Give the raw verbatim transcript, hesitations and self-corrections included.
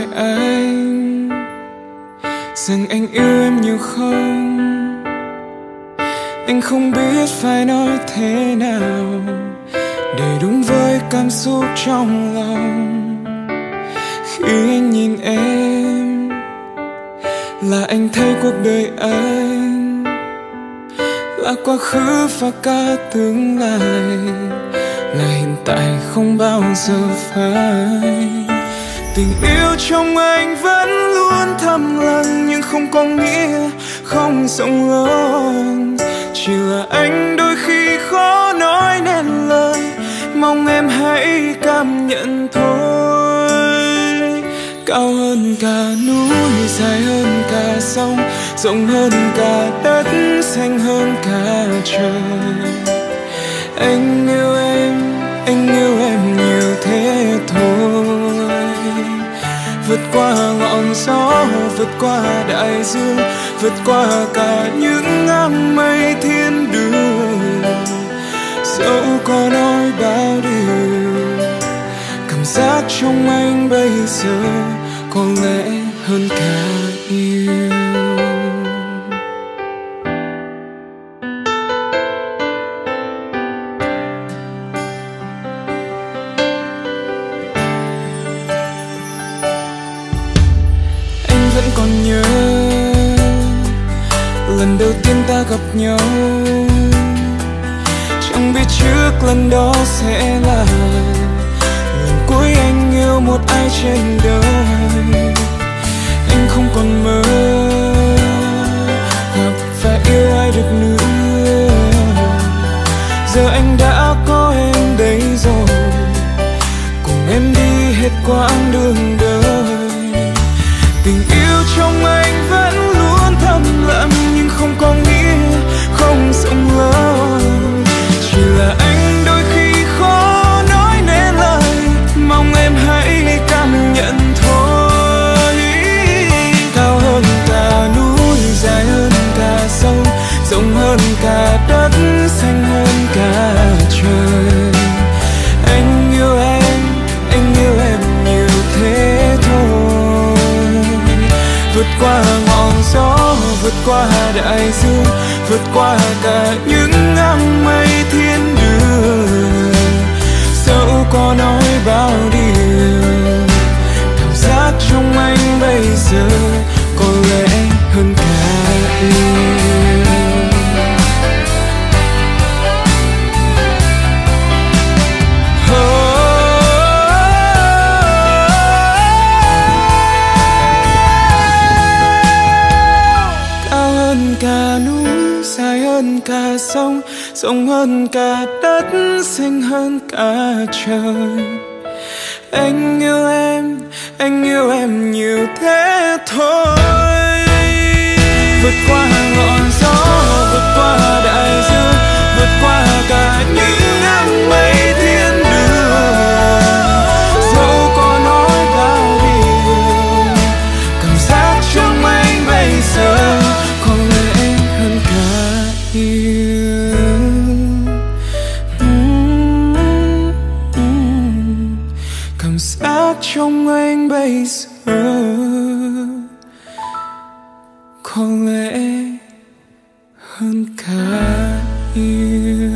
anh rằng anh yêu em nhiều không. Anh không biết phải nói thế nào để đúng với cảm xúc trong lòng. Khi anh nhìn em là anh thấy cuộc đời anh là quá khứ và cả tương lai, là hiện tại không bao giờ phai. Tình yêu trong anh vẫn luôn thầm lặng, nhưng không có nghĩa không rộng lớn. Chỉ là anh đôi khi khó nói nên lời, mong em hãy cảm nhận thôi. Cao hơn cả núi, dài hơn cả sông, rộng hơn cả đất, xanh hơn cả trời. Anh yêu em, anh yêu em nhiều thế thôi. Vượt qua ngọn gió, vượt qua đại dương, vượt qua cả những áng mây thiên đường. Dẫu có nói bao điều, cảm giác trong anh bây giờ có lẽ hơn cả yêu. Vẫn còn nhớ lần đầu tiên ta gặp nhau, chẳng biết trước lần đó sẽ là lần cuối anh yêu một ai trên đời. Anh không còn mơ gặp và yêu ai được nữa, giờ anh đã có em đây rồi, cùng em đi hết quãng đường đời. Tình yêu trong anh vẫn luôn thầm lặng, nhưng không có nghĩa không rộng lớn. Chỉ là anh đôi khi khó nói nên lời, mong em hãy cảm nhận thôi. Cao hơn cả núi, dài hơn cả sông, rộng hơn cả đất, xanh hơn cả trời. Anh yêu em, anh yêu em nhiều thế thôi. Vượt qua ngọn gió, vượt qua đại dương, vượt qua cả những áng mây thiên đường. Dẫu có nói bao điều, cảm giác trong anh bây giờ có lẽ hơn cả yêu. Cả núi, dài hơn cả sông, rộng hơn cả đất, xanh hơn cả trời. Anh yêu em, anh yêu em nhiều thế thôi. Vượt qua ngọn gió, vượt qua đại dương, vượt qua cả những áng mây thiên đường. Dẫu có nói bao điều, cảm giác trong anh bây giờ trong anh bây giờ có lẽ hơn cả yêu.